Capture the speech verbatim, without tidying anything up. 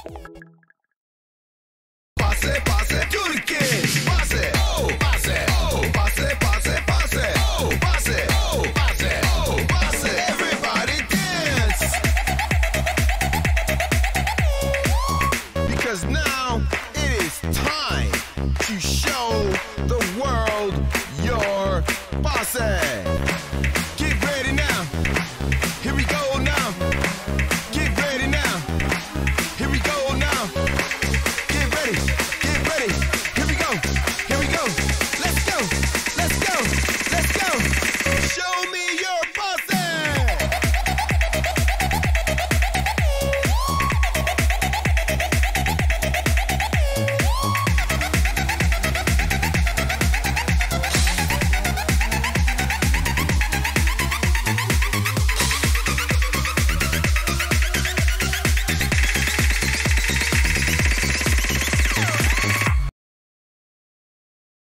Pase, pase, Turkey. Pase, oh, pase, oh, pase, pase, pase, oh, pase, oh, pase, oh, pase. Everybody dance. Because now